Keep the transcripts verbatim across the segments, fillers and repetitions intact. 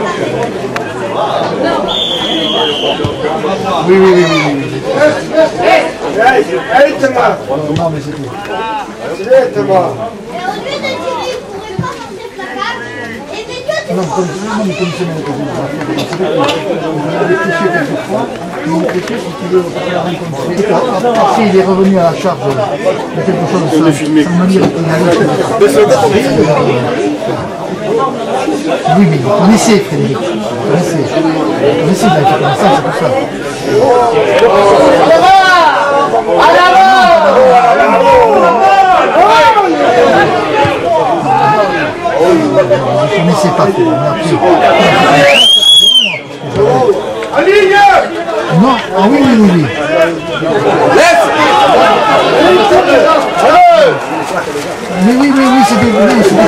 Oui, oui, oui, oui. Non, mais c'est tout. Non, comme non, mais comme c'est mon occasion on avait touché quelques fois, mais on touché si tu veux faire un comme ça. Après, il est revenu à la charge de quelque chose de ça. Ça me dire qu'il a oui, mais on essaie, Frédéric. On essaie. On essaie d'être comme ça, c'est pour ça. On essaie pas trop, on a appris. Non, ah oui, oui, oui, oui. Mais oui, oui, oui, c'était bien, c'était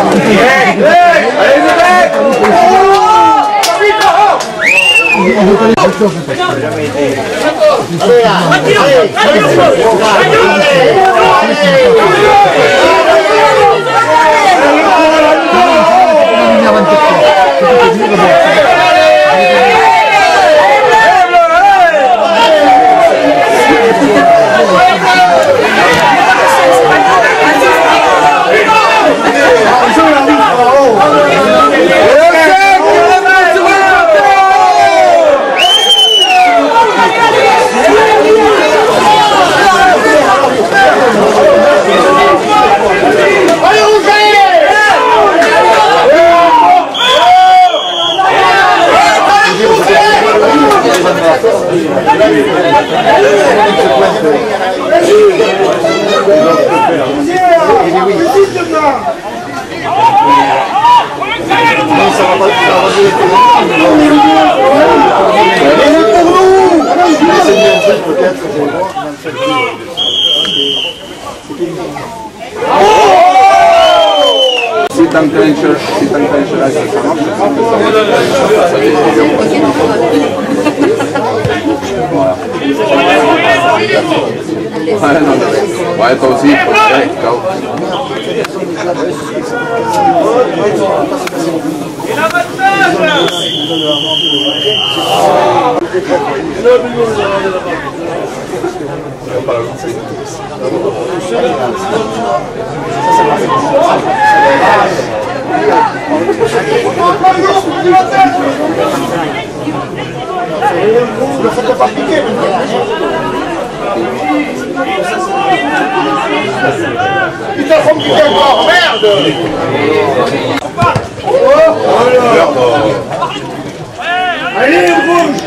C'est un clencher, c'est un clencher là, ça marche. Voilà. Ouais, non, ouais, toi aussi, ouais, ciao. Ne faut pas piquer. Putain, faut me piquer encore, merde. Allez, bouge.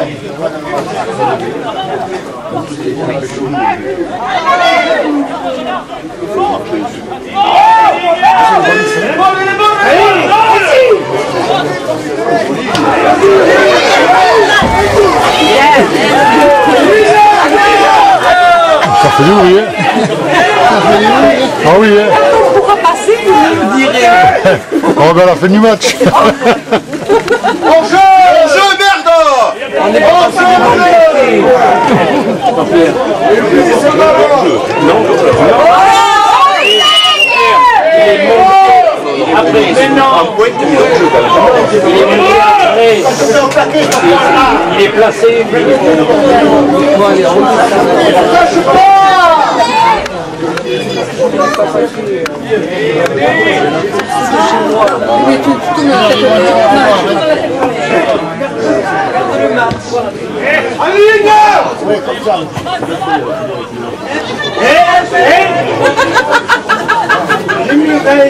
Ça fait du bruit, hein? Ah oui, hein? On pourra passer, vous me direz. On regarde la fin du match. On jeu, on jeu, merde. On est pas passé Après, maintenant, il est placé. Oui, comme ça. J'ai mis le veille.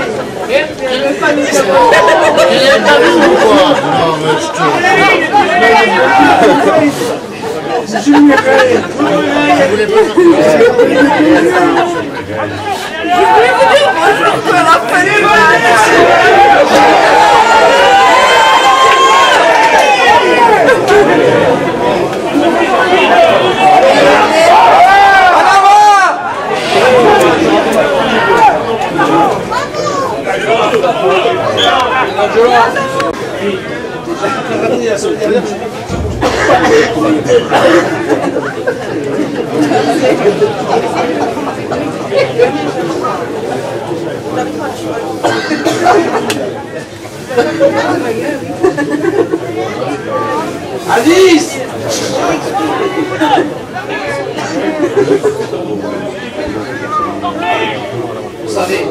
Alice. Vous savez.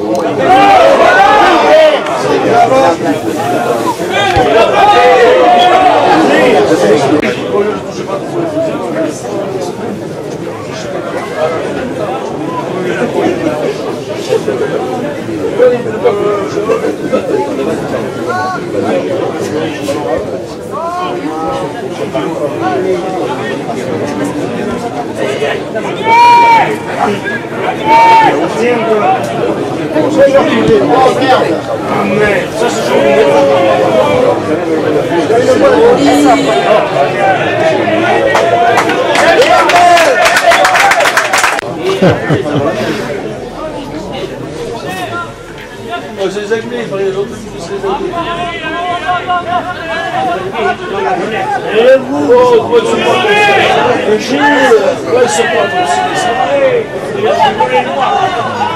C'est les acculés, il fallait les autres c'est les acculés. Et vous, oh, moi, je pas le Gilles, ouais, c'est pas possible, c'est vrai. Il y a des noirs.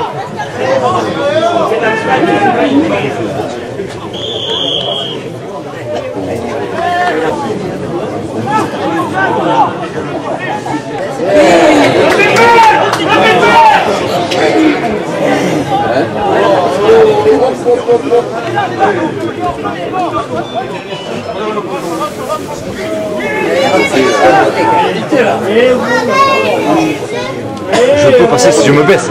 Je peux passer si je me baisse.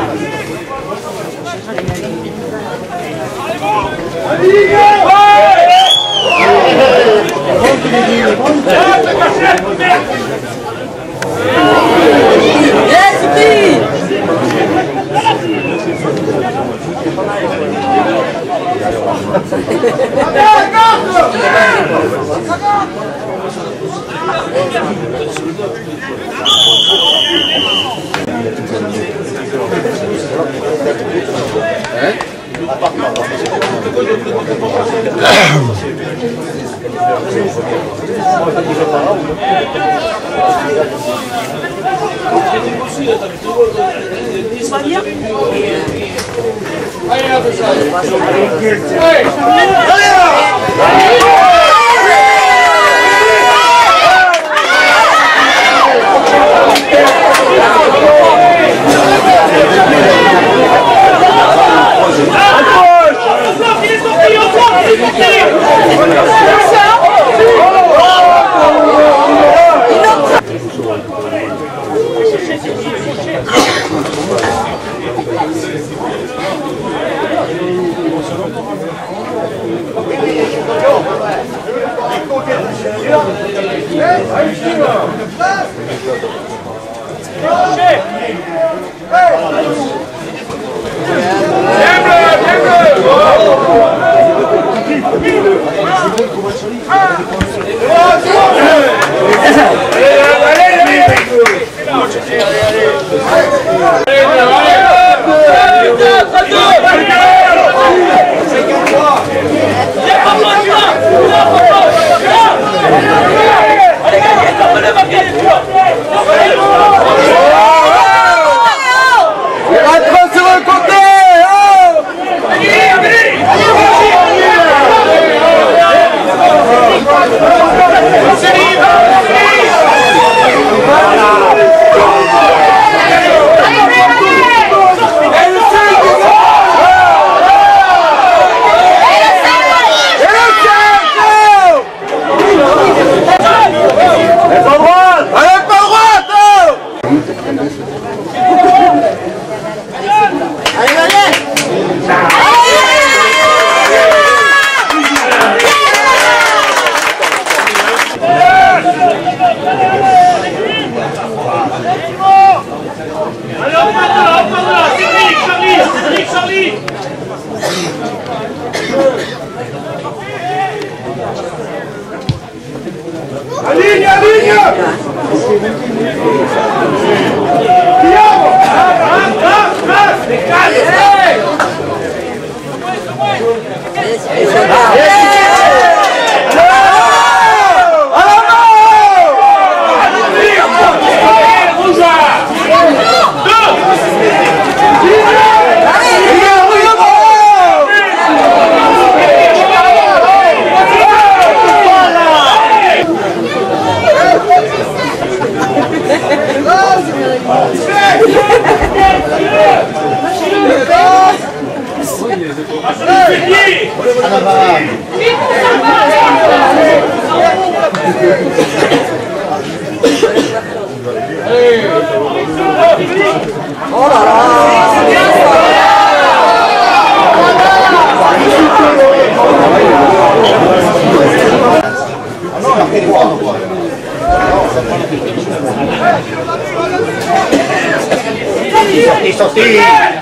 sorti.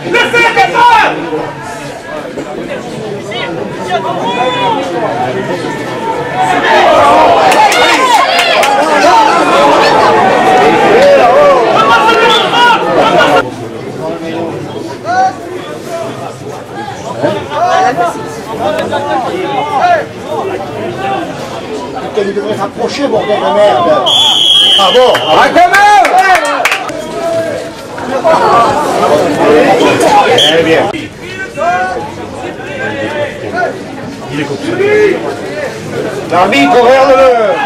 Tu devrais s'approcher, bordel de merde. Ah bon? Ah quand même! Eh bien. Il est comme ça. L'arbitre, regarde-le.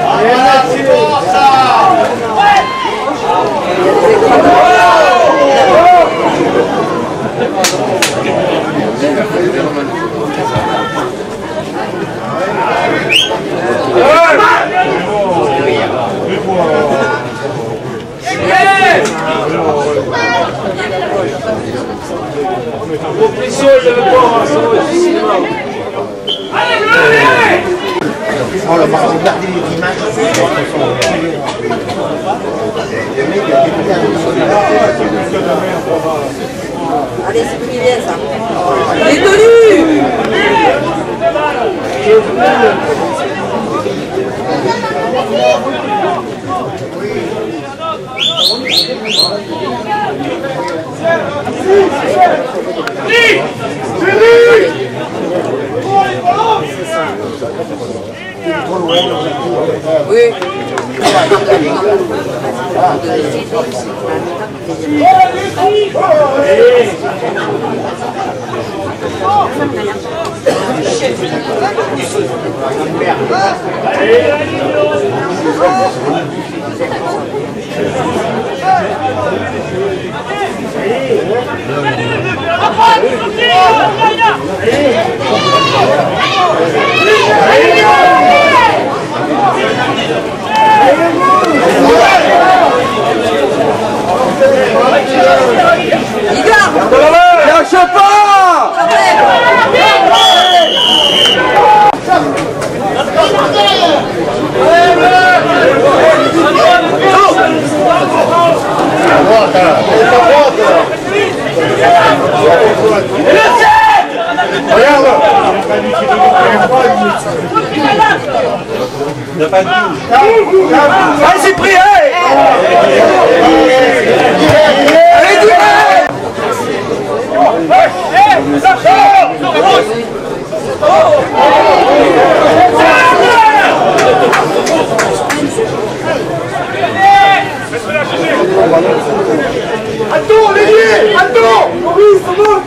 Oh là, par regarder les images. Allez, c'est plus bien ça. Il est tenu. Oui. Lâche pas! Regarde! Allez, c'est pris! Allez, direct! Attends, l'ailier! Attends! Maurice, ça va?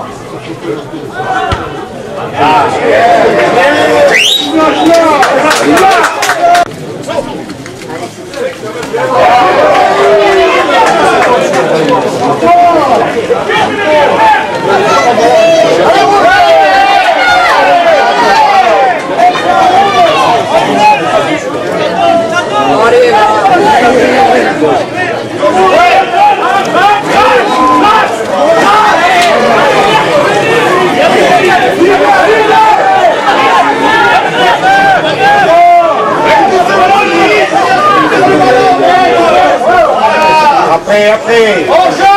Après, après! On joue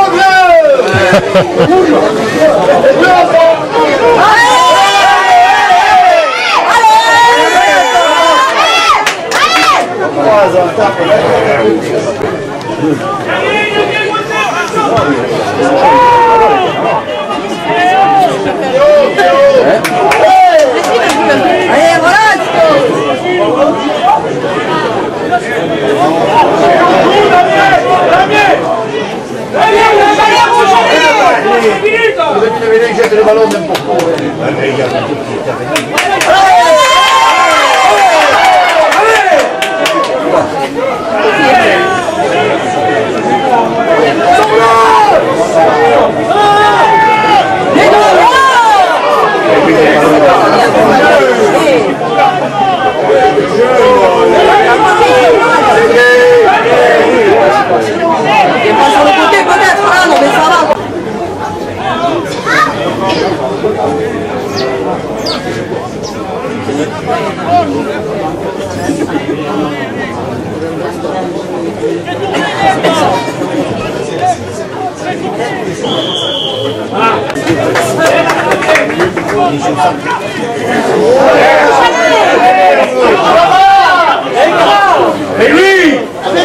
Allez, voilà. il jette le ballon n'importe où. Il est pas sur le côté peut-être, hein, non mais ça va. Thank you. Et lui!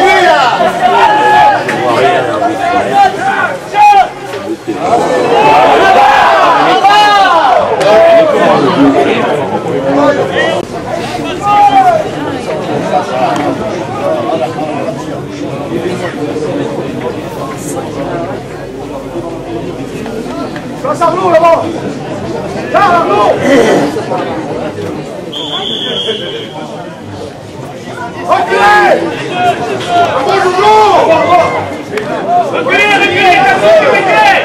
Passe Arnaud là-bas. Tiens Arnaud. Reculez. Arnaud Joujou. Reculez, reculez, reculez.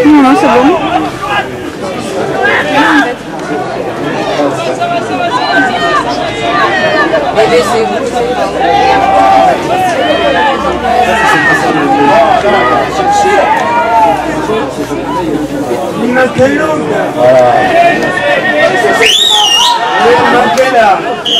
Non, non, c'est bon. Il manque l'autre. Voilà. Il manque là.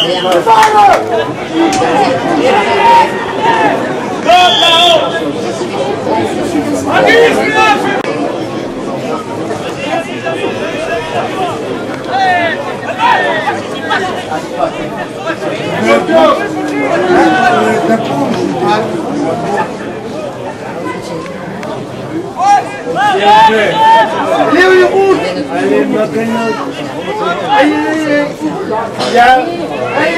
Allez, oui, roule. Allez, maintenant. Aïe, aïe, aïe. Viens. Aïe,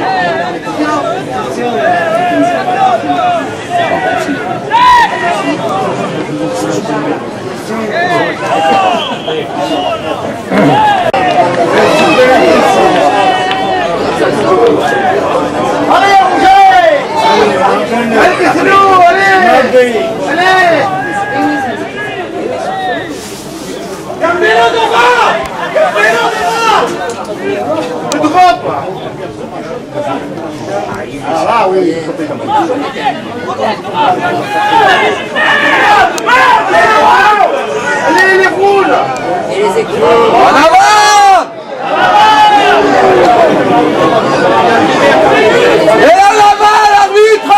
allez, Roger. Allez, c'est nous, allez. Allez. Gardez-le devant! Gardez-le devant! Le drop! Ah là, oui. Allez, les roules! Et les écoles. En avant! Et en avant, l'arbitre!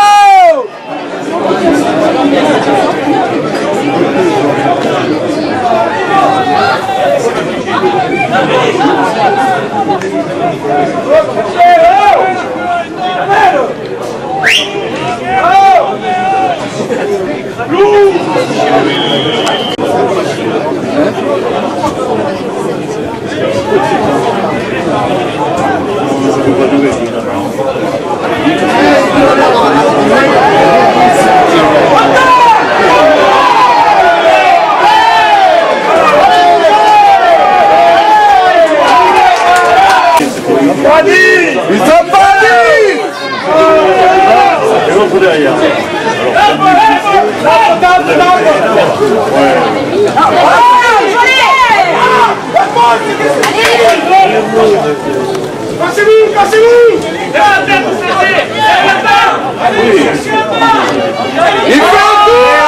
Ils sont pas dit! Et l'autre derrière. Cassez-vous, cassez-vous! Il fait un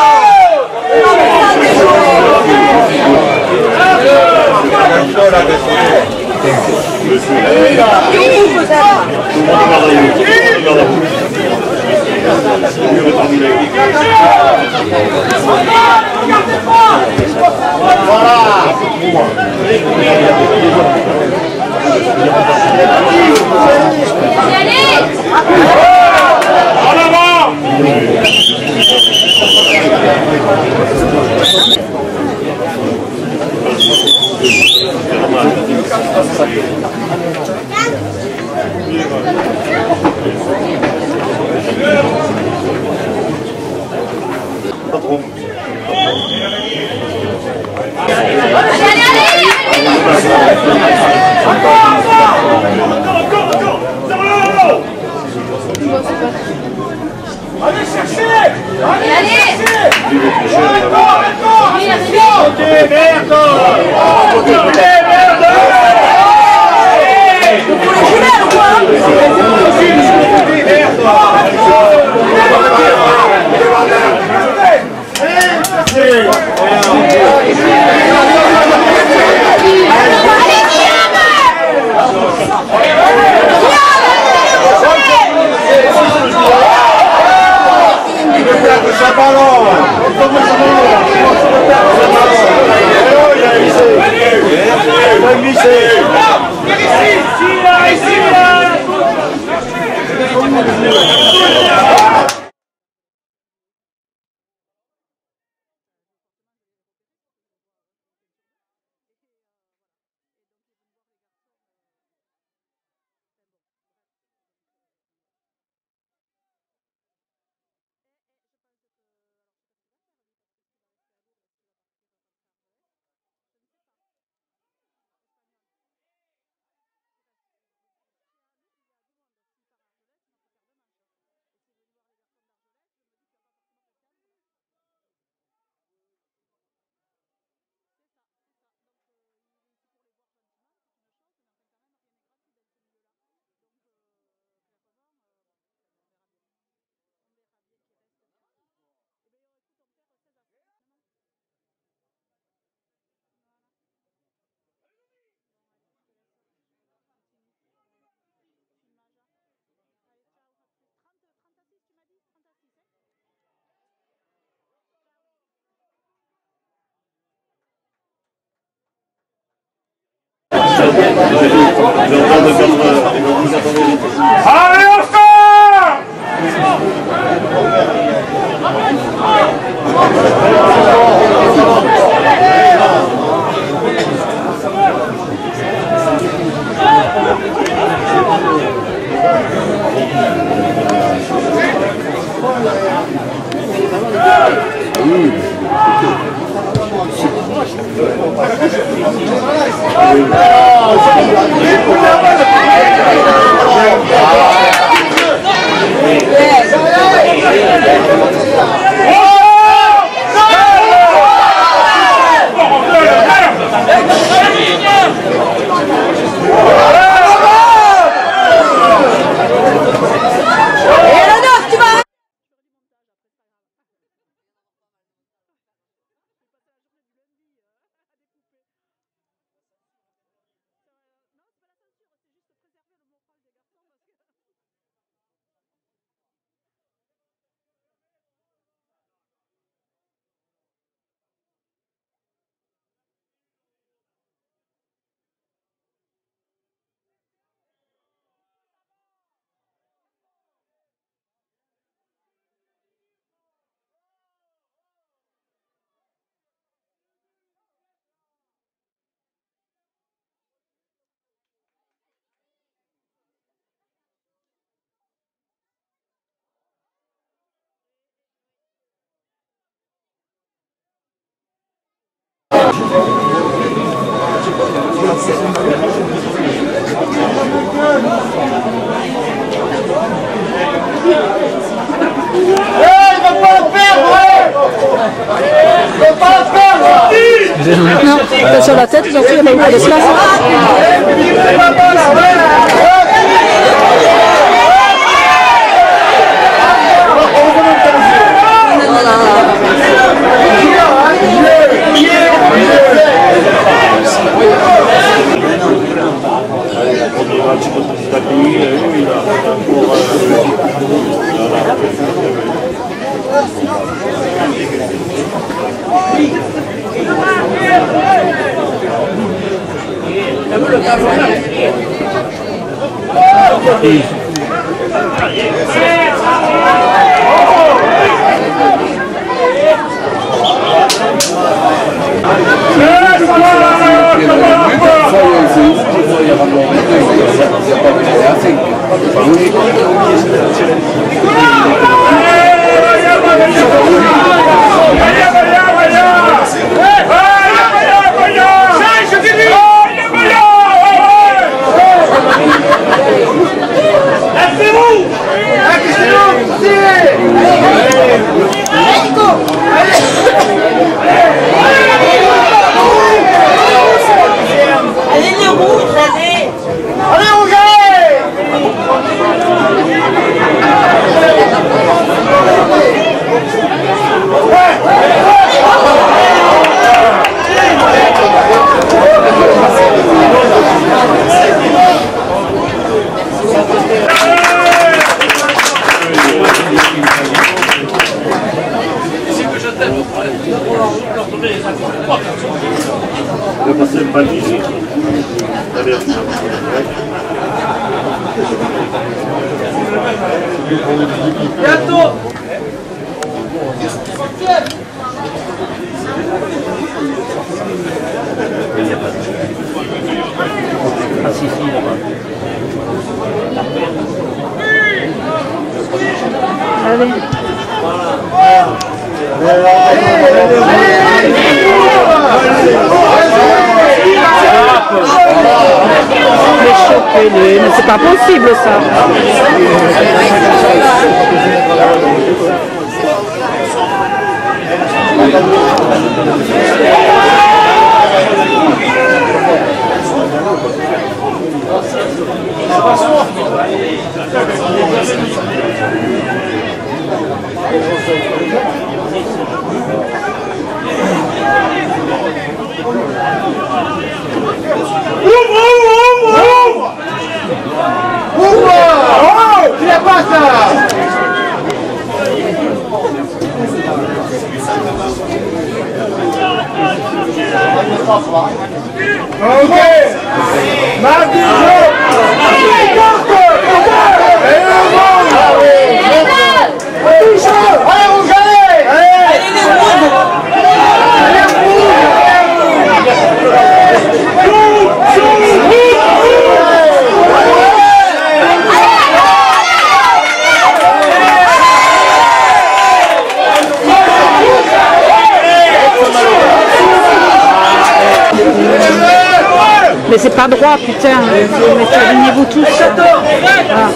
Allez chercher! Allez, allez! Côté merde! Côté merde! Vous voulez jouer ou Allez, Oscar! Non, pas sur la tête, ils ont fait, il n'y a pas de place. Bientôt. Ah si, si, là-bas. Allez. Mais c'est pas possible ça. Passa! Ok. Mardi, jaune. Allez, on gagne. Allez, les rouges. Mais c'est pas droit, putain. Alignez-vous tous. Ah.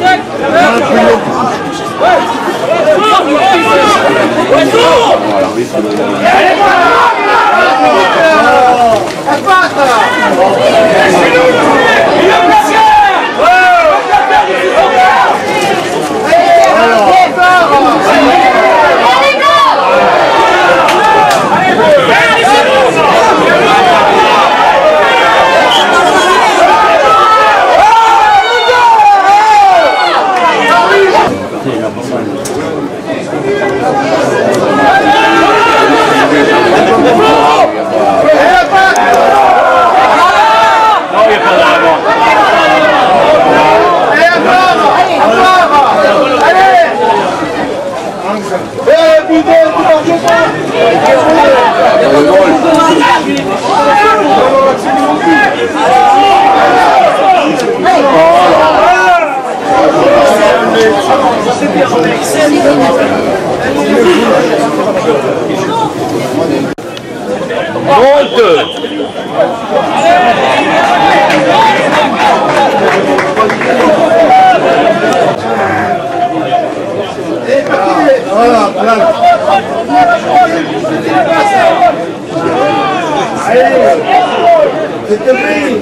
Voilà, voilà. Allez, c'était pris.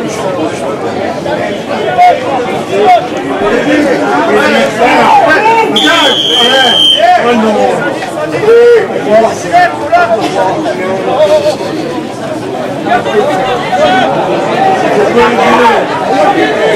Hey! Oh non. Voilà.